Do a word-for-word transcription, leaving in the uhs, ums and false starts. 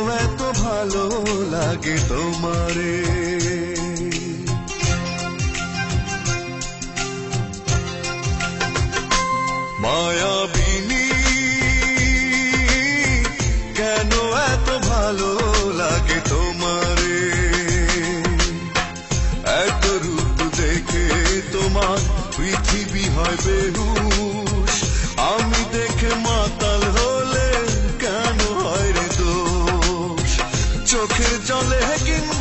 এত ভালো লাগে তোমারে মায়াবিনী কেন এত ভালো লাগে তোমারে এত রূপ দেখে তোমার পৃথিবী হয় বেহুশ আমি দেখে মাতাল হলে কেন হয় রে দোষ চোখের জলে কিংবা